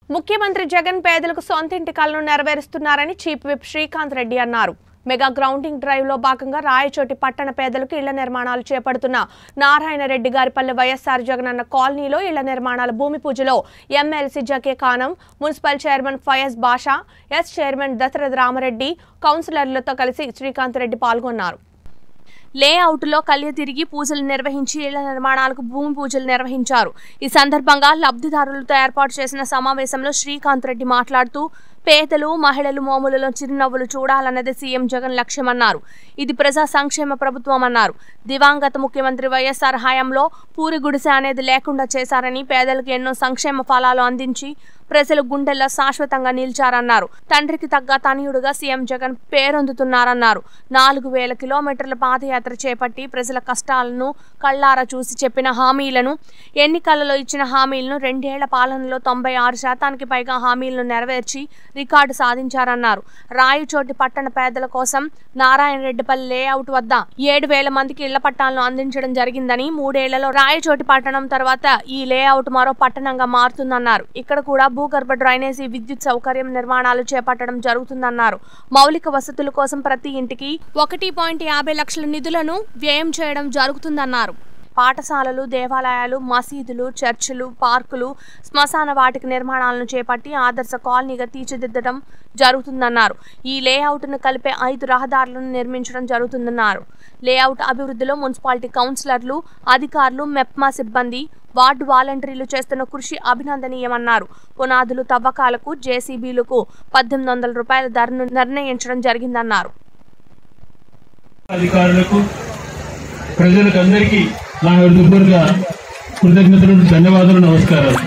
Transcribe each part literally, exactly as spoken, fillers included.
ముఖ్యమంత్రి జగన్ పేదలకు సొంతింటి కలను నెరవేరుస్తున్నారని చీఫ్ విప్ శ్రీకాంత్ రెడ్డి అన్నారు. మెగా గ్రౌండింగ్ డ్రైవ్ లో భాగంగా రాయచోటి పట్టణ పేదలకు ఇళ్ల నిర్మాణాలు చేపడుతున్న నారాయణ రెడ్డి గారిపల్లి వైఎస్ఆర్ జగనన్న కాలనీలో ఇళ్ల నిర్మాణాల భూమి పూజలో MLC Zakia Khanam, municipal chairman Fayaz Basha, S chairman Dasaratha Ramareddy, కౌన్సిలర్లతో కలిసి శ్రీకాంత్ రెడ్డి పాల్గొన్నారు. లేఅవుట్లో కళ్య తిరిగి పూజలు నిర్వహించి ఇళ్ల నిర్మాణాలకు భూమి పూజలు నిర్వహించారు. ఈ సందర్భంగా లబ్ధిదారులతో ఏర్పాటు చేసిన సమావేశంలో శ్రీకాంత్ రెడ్డి మాట్లాడుతూ పేదలు, మహిళలు మోములలో చిరునవ్వులు చూడాలన్నది సీఎం జగన్ లక్ష్యమన్నారు. ఇది ప్రజా సంక్షేమ ప్రభుత్వం అన్నారు. దివంగత ముఖ్యమంత్రి వైఎస్ఆర్ హయాంలో పూరి గుడిసె అనేది లేకుండా చేశారని, పేదలకు ఎన్నో సంక్షేమ ఫలాలు అందించి ప్రజలు గుండెల్లో శాశ్వతంగా నిలిచారన్నారు. తండ్రికి తగ్గ తనయుడుగా సీఎం జగన్ పేరొందుతున్నారన్నారు. నాలుగు వేల కిలోమీటర్ల పాదయాత్ర చేపట్టి ప్రజల కష్టాలను కళ్లారా చూసి చెప్పిన హామీలను, ఎన్నికలలో ఇచ్చిన హామీలను రెండేళ్ల పాలనలో తొంభై ఆరు శాతానికి పైగా హామీలను నెరవేర్చి రికార్డు సాధించారన్నారు. రాయచోటి పట్టణ పేదల కోసం నారాయణ రెడ్డిపల్లి లేఅవుట్ వద్ద ఏడు వేల మందికి ఇళ్ల పట్టాలను అందించడం జరిగిందని, మూడేళ్లలో రాయచోటి పట్టణం తర్వాత ఈ లేఅవుట్ మరో పట్టణంగా మారుతుందన్నారు. ఇక్కడ కూడా భూగర్భ డ్రైనేజీ, విద్యుత్ సౌకర్యం నిర్మాణాలు చేపట్టడం జరుగుతుందన్నారు. మౌలిక వసతుల కోసం ప్రతి ఇంటికి ఒకటి పాయింట్ యాభై లక్షల నిధులను వ్యయం చేయడం జరుగుతుందన్నారు. పాఠశాలలు, దేవాలయాలు, మసీదులు, చర్చిలు, పార్కులు, శ్మశాన వాటిక నిర్మాణాలను చేపట్టి ఆదర్శ కాలనీగా తీర్చిదిద్దడం జరుగుతుందన్నారు. ఈ లేఅవుట్ను కలిపే ఐదు రహదారులను నిర్మించడం జరుగుతుందన్నారు. లేఅవుట్ అభివృద్ధిలో మున్సిపాలిటీ కౌన్సిలర్లు, అధికారులు, మెప్మా సిబ్బంది, వార్డు వాలంటీర్లు చేస్తున్న కృషి అభినందనీయమన్నారు. పునాదులు తవ్వకాలకు జేసీబీలకు పద్దెనిమిది వందల రూపాయల ధరను నిర్ణయించడం జరిగిందన్నారు. అధికారులకు, ప్రజలకు అందరికీ నా హృదయపూర్వక కృతజ్ఞతలు, ధన్యవాదాలు, నమస్కారాలు.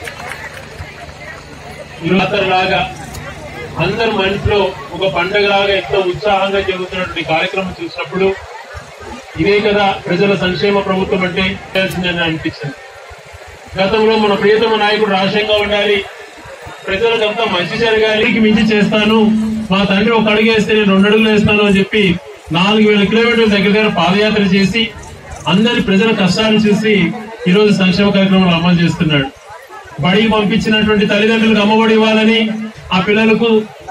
లాగా అందరు మనసులో ఒక పండుగలాగా ఎంతో ఉత్సాహంగా జరుగుతున్నటువంటి కార్యక్రమం చూసినప్పుడు ఇదే కదా ప్రజల సంక్షేమ ప్రభుత్వం అంటే చేయాల్సిందని అనిపించింది. గతంలో మన ప్రియతమ నాయకుడు రాజశేఖర్ ఉండాలి, ప్రజలకంతా మంచి జరగాలి, మించి చేస్తాను, మా తండ్రి ఒక అడుగు వేస్తే నేను రెండు అడుగులు వేస్తాను అని చెప్పి నాలుగు వేల కిలోమీటర్ల దగ్గర దగ్గర పాదయాత్ర చేసి అందరి ప్రజల కష్టాలు చూసి ఈరోజు సంక్షేమ కార్యక్రమాలు అమలు చేస్తున్నాడు. బడికి పంపించినటువంటి తల్లిదండ్రులకు అమ్మఒడి ఇవ్వాలని, ఆ పిల్లలకు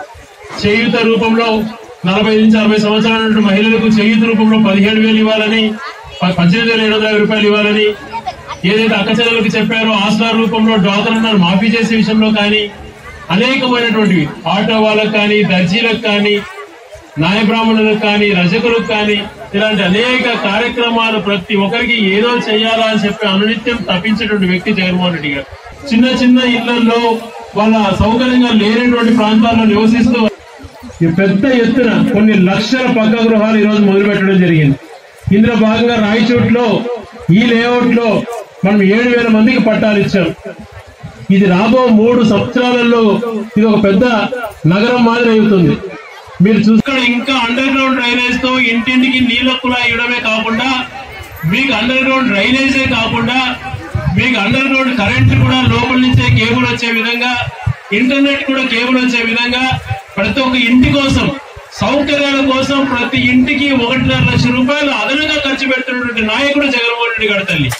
చేయూత రూపంలో నలభై నుంచి అరవై సంవత్సరాల మహిళలకు చేయూత రూపంలో పదిహేడు వేలు ఇవ్వాలని, పద్దెనిమిది వేల ఏడు వందల రూపాయలు ఇవ్వాలని ఏదైతే అక్కచెల్లెలకు చెప్పారో ఆస్కార్ రూపంలో డ్వాక్రాను మాఫీ చేసే విషయంలో కానీ, అనేకమైనటువంటివి ఆటో వాళ్ళకు కానీ, దర్జీలకు కానీ, న్యాయ బ్రాహ్మణులకు కానీ, రజకులకు కానీ ఇలాంటి అనేక కార్యక్రమాలు ప్రతి ఒక్కరికి ఏదో చేయాలా అని చెప్పి అనునిత్యం తప్పించేటువంటి వ్యక్తి జగన్మోహన్ రెడ్డి గారు. చిన్న చిన్న ఇళ్లలో వాళ్ళ సౌకర్యంగా లేనటువంటి ప్రాంతాల్లో నివసిస్తూ పెద్ద ఎత్తున కొన్ని లక్షల పక్క గృహాలు ఈ రోజు మొదలు పెట్టడం జరిగింది. ఇందులో భాగంగా రాయచోట్లో ఈ లేఅవుట్ లో మనం ఏడు వేల మందికి పట్టాలు ఇచ్చాం. ఇది రాబో మూడు సంవత్సరాలలో ఇది ఒక పెద్ద నగరం మాదిరి అవుతుంది. మీరు చూసుకుని ఇంకా అండర్ గ్రౌండ్ డ్రైనేజ్ తో ఇంటింటికి నీళ్ళ కుళాయి ఇవ్వడమే కాకుండా, మీకు అండర్ గ్రౌండ్ డ్రైనేజే కాకుండా మీకు అండర్ గ్రౌండ్ కరెంట్ కూడా లోపల నుంచే కేబుల్ వచ్చే విధంగా, ఇంటర్నెట్ కూడా కేబుల్ వచ్చే విధంగా ప్రతి ఒక్క ఇంటి కోసం, సౌకర్యాల కోసం ప్రతి ఇంటికి ఒకటిన్నర లక్ష రూపాయలు అదనంగా ఖర్చు పెడుతున్నటువంటి నాయకుడు జగన్మోహన్ రెడ్డి గారి తల్లి.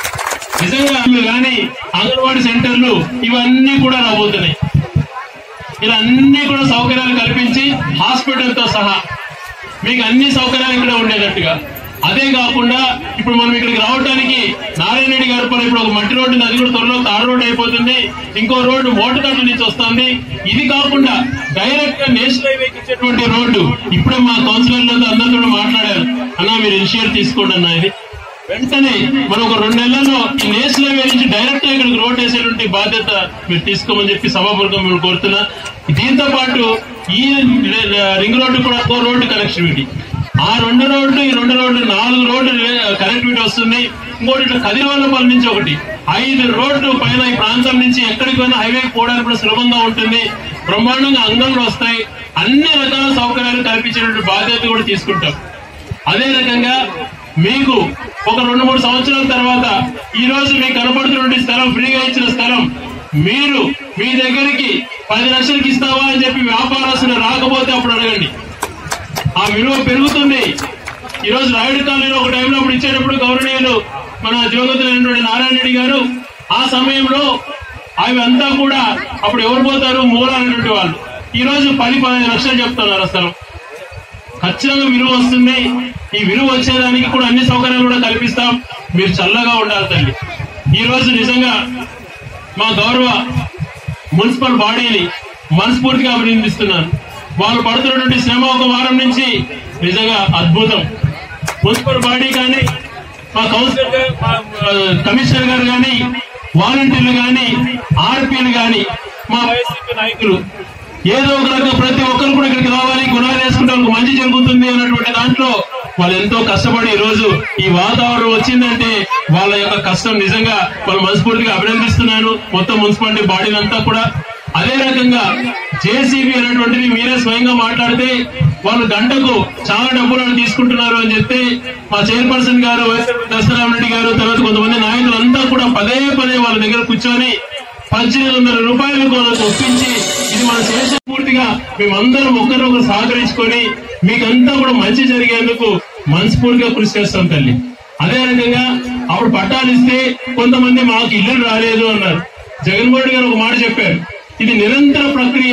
నిజంగా కానీ అంగన్వాడీ సెంటర్లు ఇవన్నీ కూడా రాబోతున్నాయి. ఇలా అన్ని కూడా సౌకర్యాలు కల్పించి హాస్పిటల్ తో సహా మీకు అన్ని సౌకర్యాలు ఇక్కడ ఉండేటట్టుగా, అదే కాకుండా ఇప్పుడు మనం ఇక్కడికి రావడానికి నారాయణ రెడ్డి గారి పని ఇప్పుడు ఒక మట్టి రోడ్డు, అది కూడా త్వరలో తాడు రోడ్డు అయిపోతుంది, ఇంకో రోడ్డు మోటుకట్ల నుంచి వస్తుంది. ఇది కాకుండా డైరెక్ట్ గా నేషనల్ హైవేకి ఇచ్చేటువంటి రోడ్డు ఇప్పుడే మా కౌన్సిలర్లతో అందరితో మాట్లాడారు, అన్నా మీరు ఇనిషియేటివ్ తీసుకోండి అన్న. ఇది వెంటనే మనం ఒక రెండు నెలల్లో ఈ నేషనల్ హైవే నుంచి డైరెక్ట్ గా ఇక్కడికి రోడ్ వేసేటువంటి బాధ్యత మీరు తీసుకోమని చెప్పి సభాపూర్వకంగా మేము కోరుతున్నా. దీంతో పాటు ఈ రింగ్ రోడ్డు కూడా ఒక రోడ్డు కనెక్టివిటీ, ఆ రెండు రోడ్లు ఈ రెండు రోడ్లు నాలుగు రోడ్లు కనెక్టివిటీ వస్తుంది. ఇంకోటి ఇట్లా కదిరివల్లపల్లి నుంచి ఒకటి ఐదు రోడ్లు పైన ఈ ప్రాంతం నుంచి ఎక్కడికి పోయినా హైవేకి పోవడానికి కూడా సులభంగా ఉంటుంది. బ్రహ్మాండంగా అంగన్లు వస్తాయి. అన్ని రకాల సౌకర్యాలు కల్పించేటువంటి బాధ్యత కూడా తీసుకుంటాం. అదే రకంగా మీకు ఒక రెండు మూడు సంవత్సరాల తర్వాత ఈ రోజు మీకు కనబడుతున్న స్థలం, ఫ్రీగా ఇచ్చిన స్థలం, మీరు మీ దగ్గరికి పది లక్షలకి ఇస్తావా అని చెప్పి వ్యాపారస్తులు రాకపోతే అప్పుడు అడగండి, ఆ విలువ పెరుగుతుంది. ఈ రోజు రాయుడు కాలనీలో ఒక టైంలో అప్పుడు ఇచ్చేటప్పుడు గౌరవనీయులు మన దివంగతులైనటువంటి నారాయణ రెడ్డి గారు ఆ సమయంలో అవి అంతా కూడా అప్పుడు ఎవరు పోతారు? మూల అనేటువంటి వాళ్ళు. ఈ రోజు పది పదిహేను లక్షలు చెప్తున్నారు అసలు. ఖచ్చితంగా విలువ వస్తుంది. ఈ విలువ వచ్చేదానికి కూడా అన్ని సౌకర్యాలు కూడా కల్పిస్తాం. మీరు చల్లగా ఉండాలి తల్లి. ఈ రోజు నిజంగా మా గౌరవ మున్సిపల్ బాడీని మనస్ఫూర్తిగా అభినందిస్తున్నాను. వాళ్ళు పడుతున్నటువంటి శ్రమ ఒక వారం నుంచి నిజంగా అద్భుతం. మున్సిపల్ బాడీ కానీ, మా కౌన్సిలర్ గారు, కమిషనర్ గారు కానీ, వాలంటీర్లు కానీ, ఆర్పీలు కానీ, మా వైసీపీ నాయకులు ఏదో ఒక రకంగా ప్రతి ఒక్కరు కూడా ఇక్కడికి రావాలి, గుణాలు వేసుకుంటే వాళ్ళకి మంచి జరుగుతుంది అన్నటువంటి దాంట్లో వాళ్ళు ఎంతో కష్టపడి ఈ రోజు ఈ వాతావరణం వచ్చిందంటే వాళ్ళ యొక్క కష్టం నిజంగా వాళ్ళు మనస్ఫూర్తిగా అభినందిస్తున్నాను. మొత్తం మున్సిపాలిటీ బాడీలంతా కూడా అదే రకంగా జేసీబీ అనేటువంటిది మీరే స్వయంగా మాట్లాడితే వాళ్ళు గంటకు చాలా డబ్బులను తీసుకుంటున్నారు అని చెప్తే మా చైర్పర్సన్ గారు దశరామరెడ్డి గారు తర్వాత కొంతమంది నాయకులంతా కూడా పదే పదే వాళ్ళ దగ్గర కూర్చొని పద్దెనిమిది వందల రూపాయలు వాళ్ళకు ఒప్పించి ఇది మన చేసే పూర్తిగా మేమందరం ఒకరినొకరు సహకరించుకొని మీకంతా కూడా మంచి జరిగేందుకు మనస్ఫూర్తిగా కృషి చేస్తాం తల్లి. అదే రకంగా అప్పుడు పట్టాలు ఇస్తే కొంతమంది మాకు ఇల్లు రాలేదు అన్నారు. జగన్మోహన్ రెడ్డి గారు ఒక మాట చెప్పారు, ఇది నిరంతర ప్రక్రియ.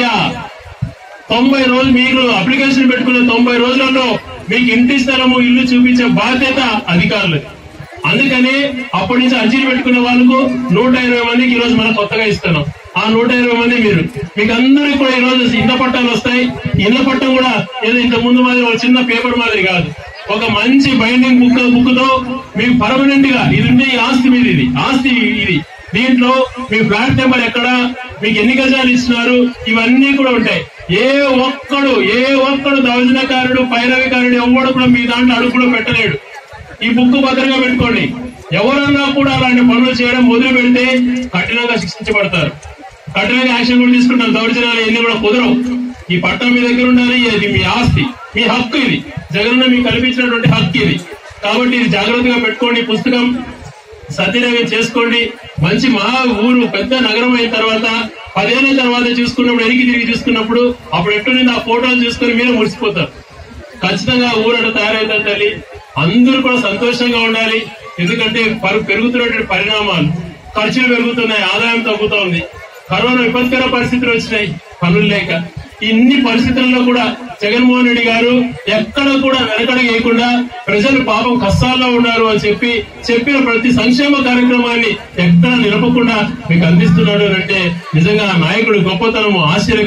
తొంభై రోజులు మీరు అప్లికేషన్ పెట్టుకునే తొంభై రోజులలో మీకు ఇంటి స్థలము ఇల్లు చూపించే బాధ్యత అధికారులు. అందుకని అప్పటి నుంచి అర్జీలు పెట్టుకునే వాళ్ళకు నూట ఇరవై మందికి ఈ రోజు మనం కొత్తగా ఇస్తున్నాం. ఆ నూట ఇరవై మంది మీరు మీకు అందరికి కూడా ఈ రోజు ఇళ్ల పట్టాలు వస్తాయి. ఇళ్ల పట్టం కూడా ఏదో ఇంత ముందు మాదిరి ఒక చిన్న పేపర్ మాదిరి కాదు, ఒక మంచి బైండింగ్ బుక్ బుక్ తో మీకు పర్మనెంట్ గా ఇది ఉండే ఈ ఆస్తి మీద ఇది ఆస్తి ఇది దీంట్లో మీ ఫ్లాట్ నెంబర్ ఎక్కడ, మీకు ఎన్ని గజాలు ఇస్తున్నారు, ఇవన్నీ కూడా ఉంటాయి. ఏ ఒక్కడు ఏ ఒక్కడు దౌర్జన్యకారుడు పైరవికారుడు ఎవడు కూడా మీ దాంట్లో అడుగు కూడా పెట్టలేడు. ఈ బుక్ భద్రంగా పెట్టుకోండి. ఎవరన్నా కూడా అలాంటి పనులు చేయడం మొదలు పెడితే కఠినంగా శిక్షించబడతారు. కఠినంగా యాక్షన్ కూడా తీసుకుంటారు. దౌర్జన్యాలు ఎన్ని కూడా కుదరవు. ఈ పట్టం మీ దగ్గర ఉండాలి. ఇది మీ ఆస్తి, మీ హక్కు. ఇది జగనన్న మీకు కల్పించినటువంటి హక్కు ఇది. కాబట్టి ఇది జాగ్రత్తగా పెట్టుకోండి. పుస్తకం సద్వినియోగం చేసుకోండి. మంచి మహా ఊరు పెద్ద నగరం అయిన తర్వాత పదేళ్ల తర్వాత చూసుకున్నప్పుడు ఎనికి తిరిగి చూసుకున్నప్పుడు అప్పుడు ఎట్లుంది ఆ ఫోటోలు చూసుకుని మీరే మురిసిపోతారు. ఖచ్చితంగా ఊరట తయారైతే తల్లి అందరూ కూడా సంతోషంగా ఉండాలి. ఎందుకంటే పెరుగుతున్నటువంటి పరిణామాలు, ఖర్చులు పెరుగుతున్నాయి, ఆదాయం తగ్గుతోంది, కరోనా విపత్కర పరిస్థితులు వచ్చినాయి, పనులు లేక. ఇన్ని పరిస్థితుల్లో కూడా జగన్మోహన్ రెడ్డి గారు ఎక్కడ కూడా వెనకడగేయకుండా ప్రజలు పాపం కష్టాల్లో ఉన్నారు అని చెప్పి చెప్పిన ప్రతి సంక్షేమ కార్యక్రమాన్ని ఎక్కడ నిలపకుండా మీకు అందిస్తున్నాడు అంటే నిజంగా నాయకుడి గొప్పతనము ఆశ్చర్యం.